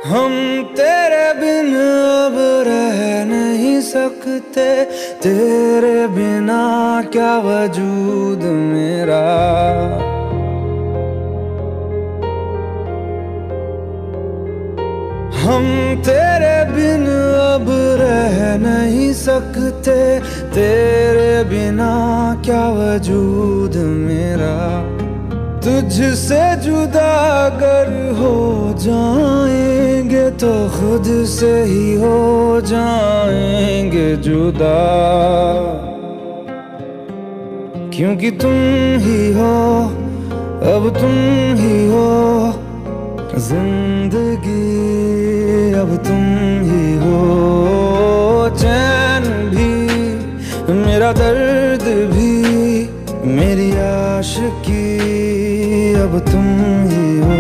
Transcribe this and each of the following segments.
हम तेरे बिन अब रह नहीं सकते, तेरे बिना क्या वजूद मेरा। हम तेरे बिन अब रह नहीं सकते, तेरे बिना क्या वजूद मेरा। तुझसे जुदा अगर हो जाएंगे तो खुद से ही हो जाएंगे जुदा, क्योंकि तुम ही हो, अब तुम ही हो जिंदगी, अब तुम ही हो। चैन भी मेरा दर्द भी मेरी आशिकी, अब तुम ही हो।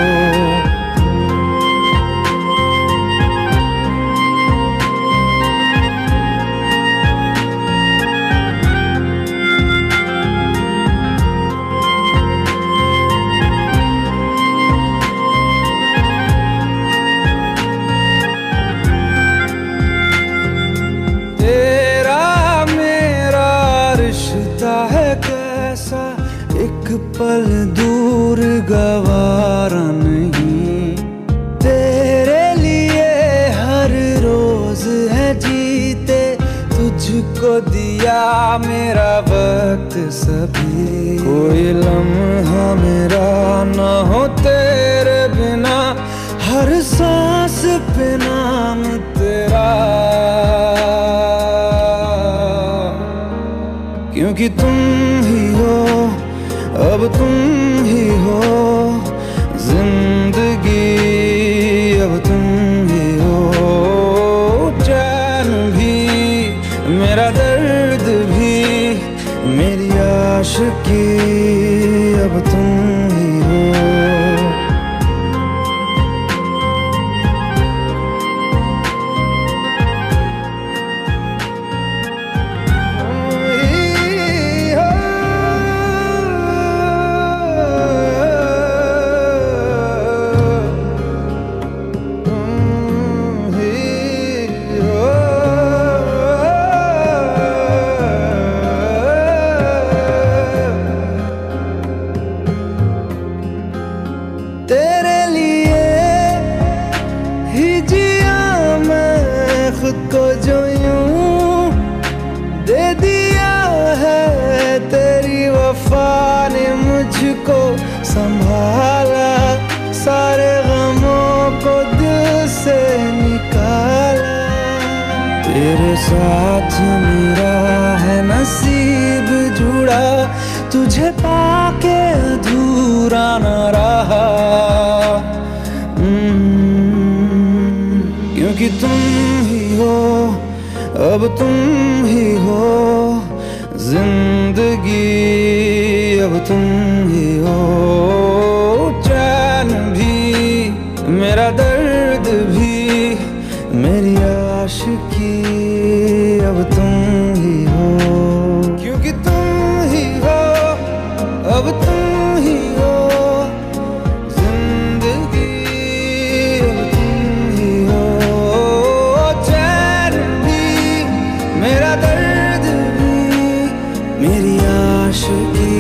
तेरा मेरा रिश्ता है कैसा, एक पल दूर गवारा नहीं। तेरे लिए हर रोज है जीते, तुझको दिया मेरा वक्त सभी। कोई लम्हा मेरा ना हो तेरे बिना, हर सांस पे नाम तेरा, क्योंकि तुम ही हो, अब तुम ही हो जिंदगी, अब तुम ही हो। चैन भी मेरा दर्द भी मेरी आशिकी, अब तुम ही हो। तेरे लिए ही जिया मैं खुद को, जो यूं दे दिया है तेरी वफा ने मुझको संभाला। सारे गमों को दिल से निकाला, तेरे साथ मेरा है नसीब जुड़ा, तुझे पाके अधूरा न रहा। क्योंकि तुम ही हो, अब तुम ही हो जिंदगी, अब तुम ही हो। चैन भी मेरा दर्द भी मेरी आशिकी, अब तुम ही हो, क्योंकि तुम ही हो, अब तुम ही हो जिंदगी, अब तुम ही हो। चैन भी मेरा दर्द भी मेरी आशिकी,